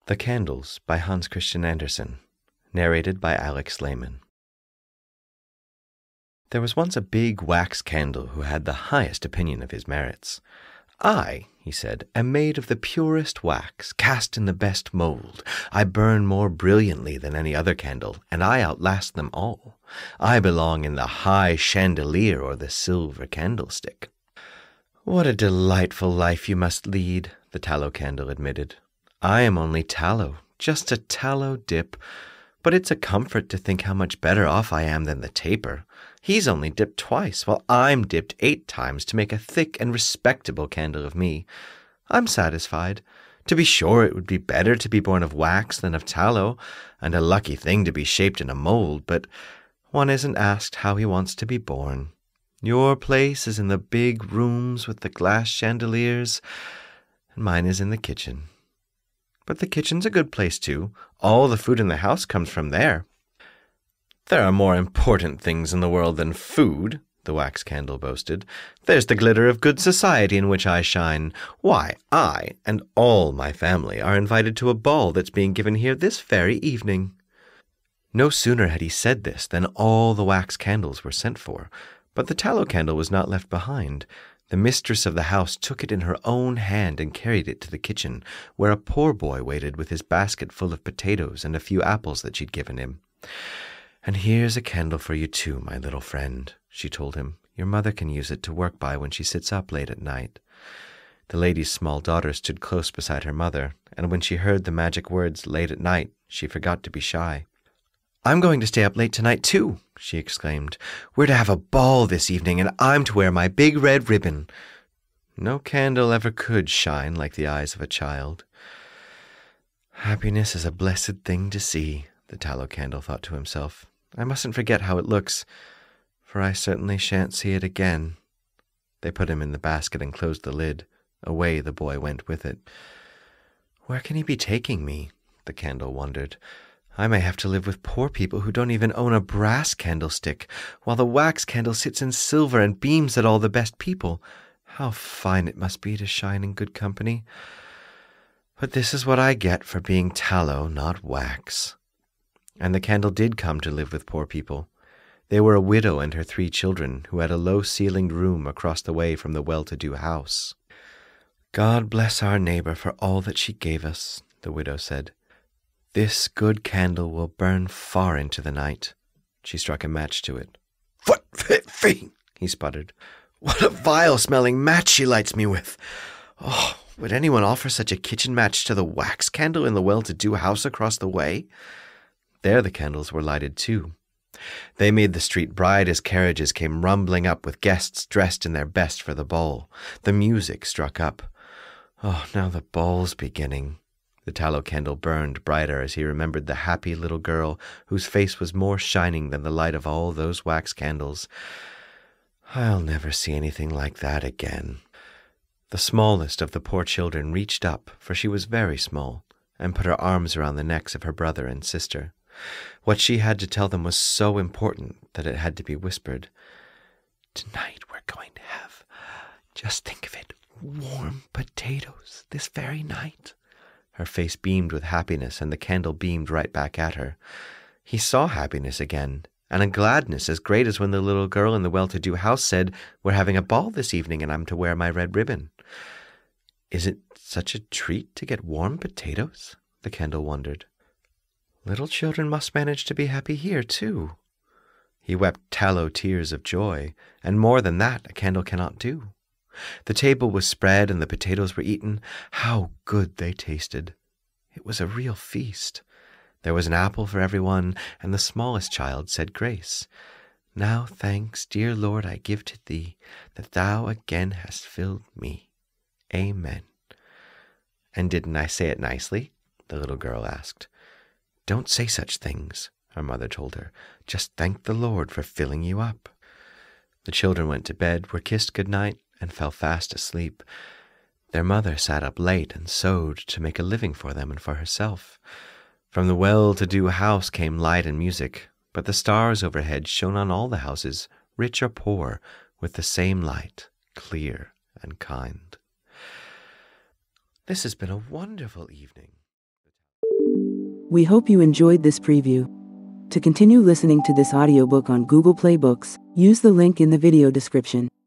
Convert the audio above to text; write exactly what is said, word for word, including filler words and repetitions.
The Candles by Hans Christian Andersen. Narrated by Alex Lehman. There was once a big wax candle who had the highest opinion of his merits. "I," he said, "am made of the purest wax, cast in the best mold. I burn more brilliantly than any other candle, and I outlast them all. I belong in the high chandelier or the silver candlestick." "What a delightful life you must lead," the tallow candle admitted. "I am only tallow, just a tallow dip, but it's a comfort to think how much better off I am than the taper. He's only dipped twice, while I'm dipped eight times to make a thick and respectable candle of me. I'm satisfied. To be sure, it would be better to be born of wax than of tallow, and a lucky thing to be shaped in a mold, but one isn't asked how he wants to be born. Your place is in the big rooms with the glass chandeliers, and mine is in the kitchen. But the kitchen's a good place, too. All the food in the house comes from there." "There are more important things in the world than food," the wax candle boasted. "There's the glitter of good society in which I shine. Why, I and all my family are invited to a ball that's being given here this very evening." No sooner had he said this than all the wax candles were sent for, but the tallow candle was not left behind. The mistress of the house took it in her own hand and carried it to the kitchen, where a poor boy waited with his basket full of potatoes and a few apples that she'd given him. "And here's a candle for you too, my little friend," she told him. "Your mother can use it to work by when she sits up late at night." The lady's small daughter stood close beside her mother, and when she heard the magic words late at night, she forgot to be shy. "I'm going to stay up late tonight, too," she exclaimed. "We're to have a ball this evening, and I'm to wear my big red ribbon." No candle ever could shine like the eyes of a child. "Happiness is a blessed thing to see," the tallow candle thought to himself. "I mustn't forget how it looks, for I certainly shan't see it again." They put him in the basket and closed the lid. Away the boy went with it. "Where can he be taking me?" the candle wondered. "I may have to live with poor people who don't even own a brass candlestick, while the wax candle sits in silver and beams at all the best people. How fine it must be to shine in good company. But this is what I get for being tallow, not wax." And the candle did come to live with poor people. They were a widow and her three children, who had a low-ceilinged room across the way from the well-to-do house. "God bless our neighbor for all that she gave us," the widow said. "This good candle will burn far into the night." She struck a match to it. "What fee!" he sputtered. "What a vile-smelling match she lights me with! Oh, would anyone offer such a kitchen match to the wax candle in the well-to-do house across the way?" There the candles were lighted too. They made the street bright as carriages came rumbling up with guests dressed in their best for the ball. The music struck up. Oh, now the ball's beginning. The tallow candle burned brighter as he remembered the happy little girl whose face was more shining than the light of all those wax candles. "I'll never see anything like that again." The smallest of the poor children reached up, for she was very small, and put her arms around the necks of her brother and sister. What she had to tell them was so important that it had to be whispered. "Tonight we're going to have, just think of it, warm potatoes this very night." Her face beamed with happiness, and the candle beamed right back at her. He saw happiness again, and a gladness as great as when the little girl in the well-to-do house said, "We're having a ball this evening, and I'm to wear my red ribbon." Is it such a treat to get warm potatoes? The candle wondered. Little children must manage to be happy here, too. He wept tallow tears of joy, and more than that a candle cannot do. The table was spread and the potatoes were eaten. How good they tasted! It was a real feast. There was an apple for everyone, and the smallest child said grace. "Now thanks, dear Lord, I give to thee, that thou again hast filled me. Amen." "And didn't I say it nicely?" the little girl asked. "Don't say such things," her mother told her. "Just thank the Lord for filling you up." The children went to bed, were kissed good night, and fell fast asleep. Their mother sat up late and sewed to make a living for them and for herself. From the well-to-do house came light and music, but the stars overhead shone on all the houses, rich or poor, with the same light, clear and kind. This has been a wonderful evening. We hope you enjoyed this preview. To continue listening to this audiobook on Google Play Books, use the link in the video description.